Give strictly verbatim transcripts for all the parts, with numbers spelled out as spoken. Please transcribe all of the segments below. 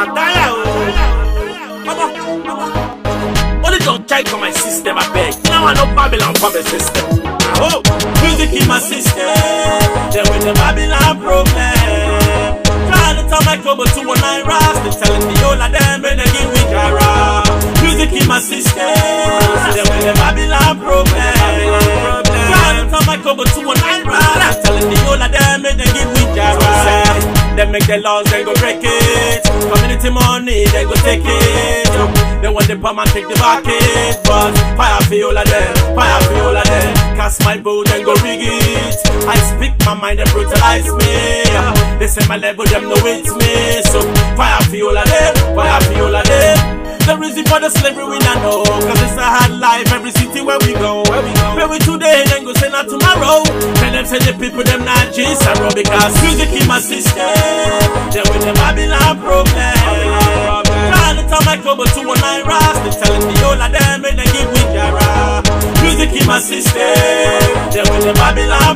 I die, oh. Mama, mama. Only don't check on my system, I beg. Now I know Babylon for my system. Oh, music in my system. Then with the Babylon problem. Trying to turn my cover to a nine ras. They telling me all of them, but they give me Jara. Music in my system. Then with the Babylon problem. Trying to turn my cover to a nine ras. Telling me all of them, but they give me Jara. They make the laws, they go break it. Community money, they go take it. They want the palm and take the bucket. But fire for all of them, fire for all of them. Cast my vote and go rig it. I speak my mind, they brutalize me. They say my level, them know it's me. So fire for all of them, fire for all of them. The reason for the slavery we not know, cause it's a hard life every city where we go. Where we go, where we today, then go say not tomorrow. Tell them say the people them not Jesus, because music in my system. Then with the Babylon problem. Trying to turn my cover to a nine ras. They telling me all of them, and they give me Jara. Music in my system. Then with the Babylon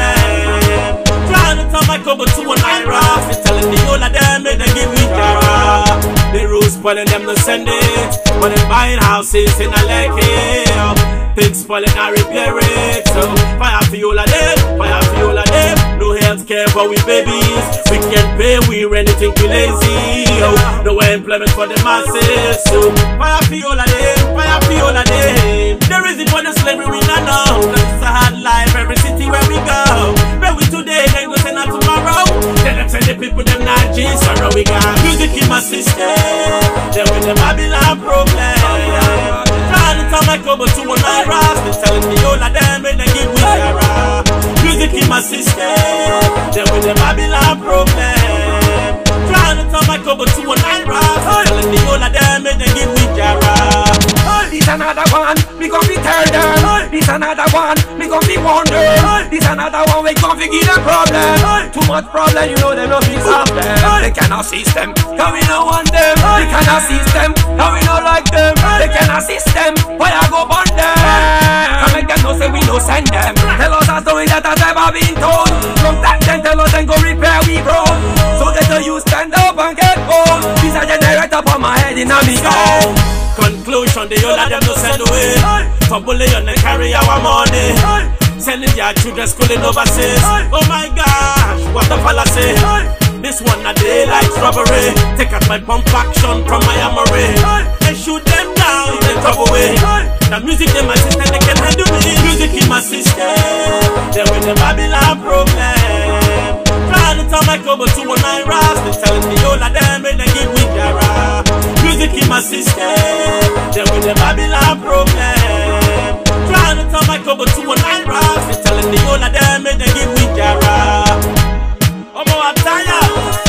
problem. Trying to turn my cover to a nine ras. They telling me all of them, and they give me Jara. The rules spoiling them to send it. But they buying houses in a lake. Things spoiling, I repair it. So fire for all of them, fire for all of them. No health care for we babies. We can't pay, we anything we lazy. Oh, no employment for the masses. So fire for all of them, fire for all of them. The reason for the slavery we not know. It's a hard life every city where we go. Where we today, then go say not tomorrow. Tell them say the people them not Jesus. So we got music in my system. Then with the Babylon problem. Trying to turn my cover to a nine ras. They telling me all of them, and they give me Jara. Music in my system. Then with the Babylon problem. Trying to turn my cover to a nine ras. They telling me all of them, and they give me Jara. This another one, we gon' be tear them. This another one, we gon' be wonder. This another one, we gon' figure the problem. Too much problem, you know them no fix solve them. They cannot system, cause we no want them. They cannot system, cause we no like them. They cannot system, why I go burn them? Come make them know say we no send them. Tell us a story that has ever been told. From that then tell us then go repair we broke. So that you stand up and get home. This a generator on my head in a me go. Conclusion, the all of them no send away. For bullion and carry our money. Sending their children schooling overseas. Oh my gosh, what a fallacy. This one a day like strawberry. Take out my pump action from my armory. And shoot them down in the trouble way. The music in my system, they can handle me. Music in my system. Then with the Babylon problem. Trying to turn my cover to a nine ras. They telling me all of them, and they give me Jara. Music in my system. Then with the Babylon problem. Trying to turn my cover to a nine ras. They telling me all of them, and they give me Jara. Oh, I'm tired.